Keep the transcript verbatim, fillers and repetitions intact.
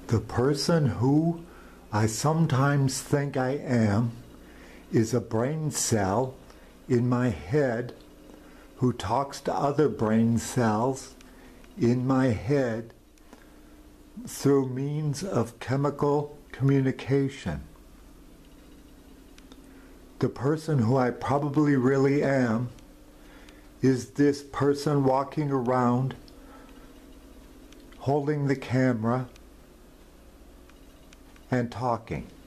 The person who I sometimes think I am is a brain cell in my head who talks to other brain cells in my head through means of chemical communication. The person who I probably really am is this person walking around holding the camera and talking.